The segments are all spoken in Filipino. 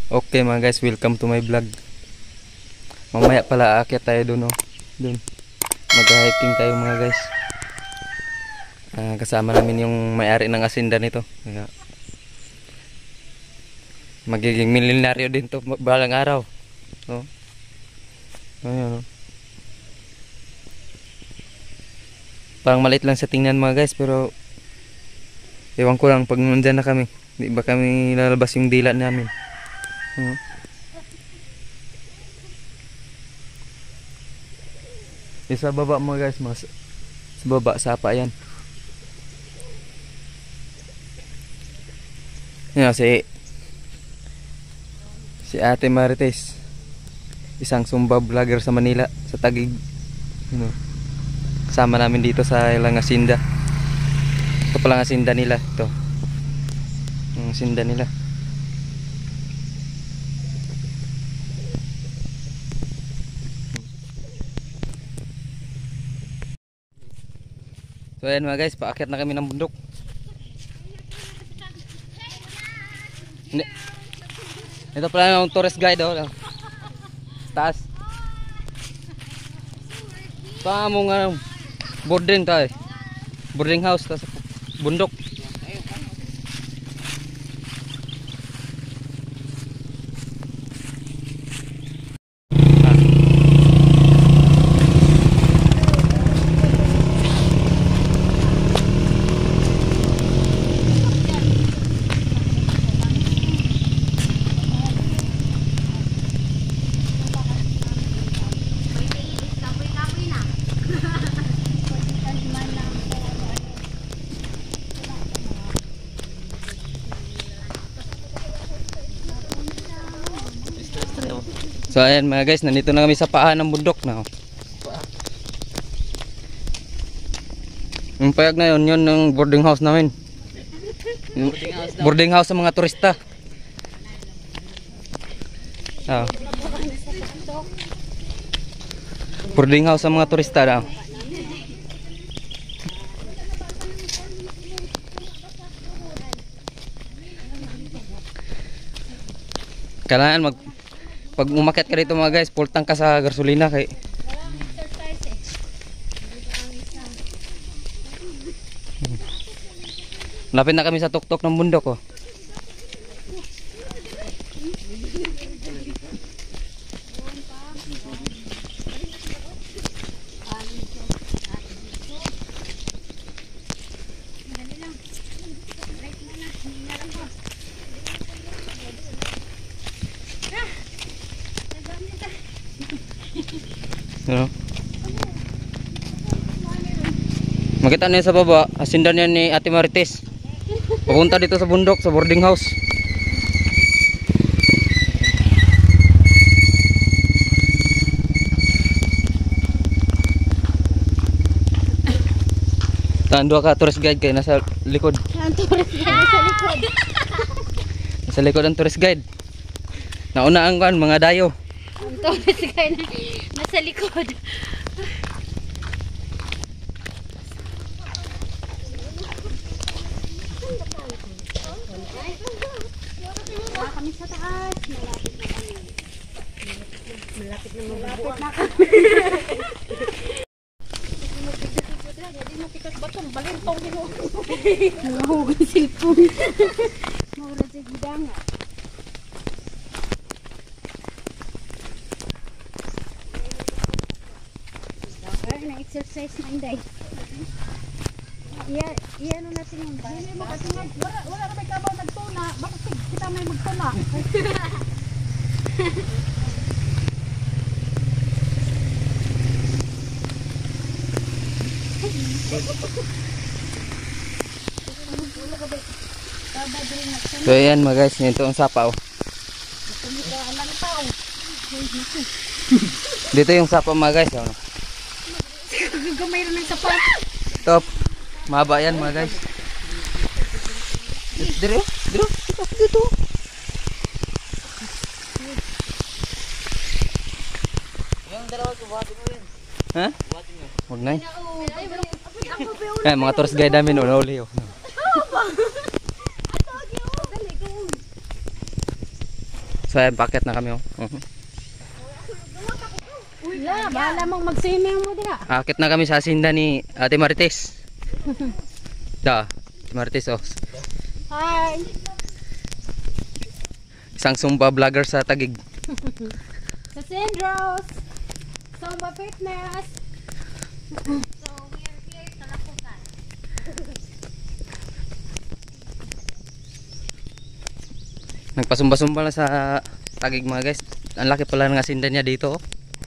Okay mga guys, welcome to my vlog. Mamaya pala aakyat tayo doon, oh. Doon. Mag-hiking tayo mga guys. Kasama namin yung may-ari ng asinda nito. Kaya magiging milyonaryo din to balang araw. Oh. Ayun, oh. Parang maliit lang sa tingnan mga guys, pero ewan ko lang pag nandyan na kami. Di ba kami lalabas yung dila namin? Sa baba mga guys, mas sa baba sapa yan. Yan si Ate Marites, isang Zumba vlogger sa Manila, sa Taguig. Kasama namin dito sa ilang asinda. Ito palang asinda nila. Ito yung asinda nila. So ayan mga guys, paakyat na kami ng bundok. Ito pala yung tourist guide, oh. Taas. Pamong boarding tayo. Boarding house tas bundok. So ayan mga guys, nandito na kami sa paa ng bundok na. Yung payag na yun yung boarding house namin. Boarding house sa mga turista. Boarding house sa mga turista daw. Kailangan pag umakyat ka dito mga guys, full tank ka sa gasolina kay lapit na kami sa tuktok ng bundok, oh. Makita niyo sa baba, asindan yan ni Ate Marites. Papunta dito sa bundok, sa boarding house. Tandua ka tourist guide kayo nasa likod. Tourist guide nasa likod. Nasa likod ang tourist guide. Nauna ang mga dayo. Ang tourist guide nasa likod. Kami sa taas, malapit na kami. Jadi matikas batong balintong dito. Nahugan cellphone. Mawala sa gidang. Dapat na exercise na inday. Iya ano natin yung ba? Hindi makatingad. Wala na may kabaw nagtuna. Bakit kita may magtuna? So ayan mga guys, ito ang sapa, oh. Dito yung sapa mga guys, oh. Gamay rin ng sapat. Top. Mahaba yan mga guys. Dito. Dito. Yung dalawa ko buhatin mo yun. Ha? Buhatin mo. Huwag na yun. Mga tourist guide namin, uli, oh. So ayan, packet na kami oh. Wala, bahala mong mag-swimming mo diha. Akit na kami sa asinda ni Ate Marites. Da, Ate Marites oh. Hi. Isang Zumba vlogger sa Taguig. Sa Sandros. Zumba Fitness. So, we are here sa Laputan. Nagpasumba-sumba na sa Taguig mga guys. Ang laki pala ng asinda niya dito oh.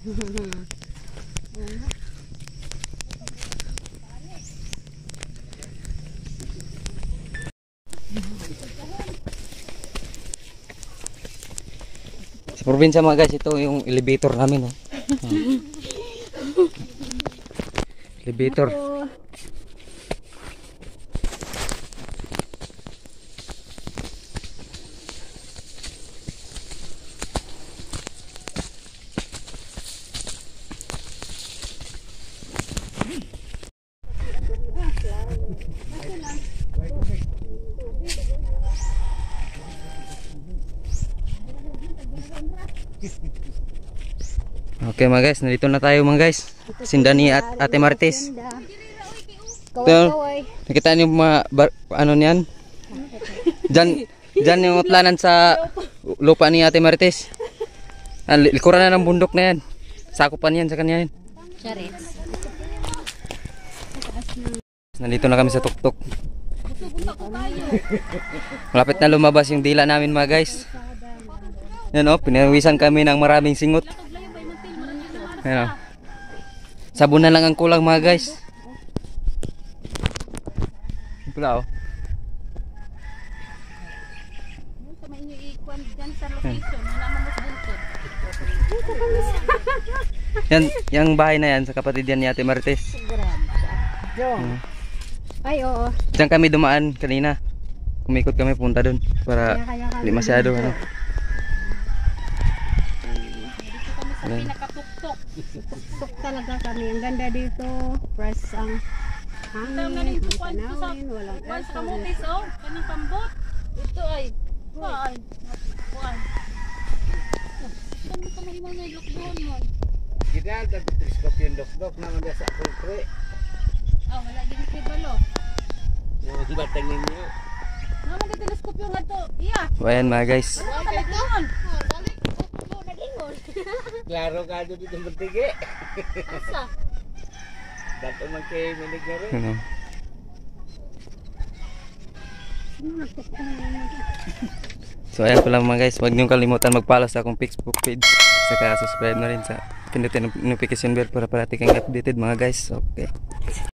Sa probinsya mga guys, ito yung elevator namin oh. Elevator. Okay mga guys, nandito na tayo mga guys. Sinda ni Ate Marites. Kaway-kaway. Nakita niyo mga ano niyan? Diyan yung utlanan sa lupa ni Ate Marites. Likuran na ng bundok na yan. Sakupan yan sa kanya yan. Charits. Nandito na kami sa tuktok. Malapit na lumabas yung dila namin mga guys. Yan o, pinawisan kami ng maraming singot. Yan o. Sabon na lang ang kulang mga guys. Pula o. Yan, yung bahay na yan sa kapatid yan ni Ate Marites. Ay, oo. Diyan kami dumaan kanina. Kumikot kami punta dun para hindi masyado ano. Dito kami sa pinakatuktok. Tuktok talaga kami. Ang ganda dito. Fresh ang hangin, ang tanawin, walang aircon. Kanang pambot. Ito ay. Kuan. Kuan. Saan mo ka mahiwang na ilokdoon mo? Gidal da teleskop yung dok naman sa kultre. Ah, wala din kay balo. Yung batang ninyo. Naman na teleskop yung ato. Iya. So ayan mga guys. Wala ka doon. Klaro ka doon dito bertige. Asa? Dato man kay minig na rin. Ano. So ayan pala mga guys, huwag niyong kalimutan mag-follow sa akong Facebook page. Saka subscribe na rin sa pindutin ang notification bell para parati kang updated mga guys. Okay.